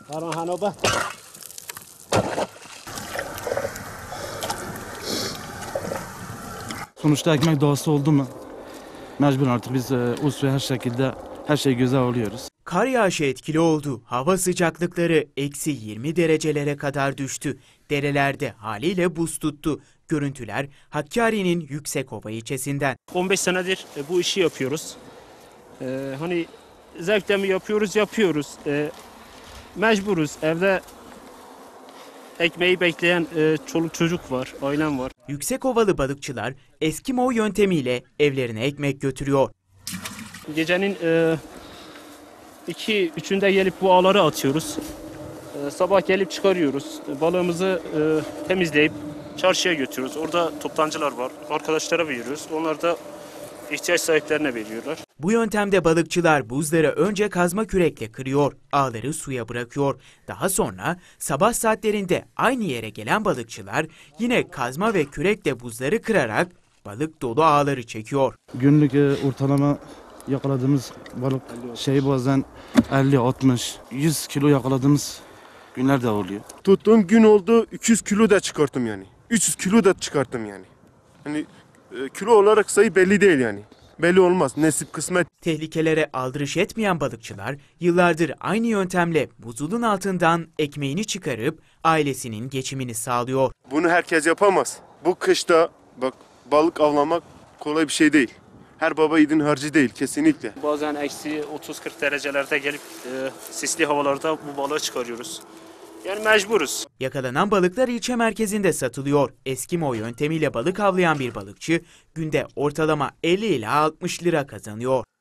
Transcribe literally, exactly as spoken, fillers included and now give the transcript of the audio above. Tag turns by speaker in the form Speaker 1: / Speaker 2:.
Speaker 1: Sonuçta ekmek doğası oldu mu? Mecbur artık biz e, usul her şekilde her şey göze alıyoruz.
Speaker 2: Kar yağışı etkili oldu. Hava sıcaklıkları eksi yirmi derecelere kadar düştü. Derelerde haliyle buz tuttu. Görüntüler Hakkari'nin Yüksekova ilçesinden.
Speaker 3: on beş senedir bu işi yapıyoruz. Ee, hani zevkle mi yapıyoruz? Yapıyoruz. Ee, mecburuz. Evde ekmeği bekleyen e, çoluk çocuk var, ailem var.
Speaker 2: Yüksekovalı balıkçılar Eskimo yöntemiyle evlerine ekmek götürüyor.
Speaker 3: Gecenin e, iki üçünde gelip bu ağları atıyoruz. E, sabah gelip çıkarıyoruz. Balığımızı e, temizleyip çarşıya götürüyoruz. Orada toptancılar var. Arkadaşlara veriyoruz. Onlar da ihtiyaç sahiplerine veriyorlar.
Speaker 2: Bu yöntemde balıkçılar buzları önce kazma kürekle kırıyor, ağları suya bırakıyor. Daha sonra sabah saatlerinde aynı yere gelen balıkçılar yine kazma ve kürekle buzları kırarak balık dolu ağları çekiyor.
Speaker 1: Günlük e, ortalama yakaladığımız balık şey bazen elli altmış yüz kilo yakaladığımız günler de oluyor.
Speaker 4: Tuttuğum gün oldu iki yüz kilo da çıkarttım yani. üç yüz kilo da çıkarttım yani. Hani e, kilo olarak sayı belli değil yani. Belli olmaz. Nasip kısmet.
Speaker 2: Tehlikelere aldırış etmeyen balıkçılar yıllardır aynı yöntemle buzulun altından ekmeğini çıkarıp ailesinin geçimini sağlıyor.
Speaker 4: Bunu herkes yapamaz. Bu kışta bak balık avlamak kolay bir şey değil. Her baba yiğidin harcı değil kesinlikle.
Speaker 3: Bazen eksi otuz kırk derecelerde gelip e, sisli havalarda bu balığı çıkarıyoruz. Yani mecburuz.
Speaker 2: Yakalanan balıklar ilçe merkezinde satılıyor. Eskimo yöntemiyle balık avlayan bir balıkçı günde ortalama elli ila altmış lira kazanıyor.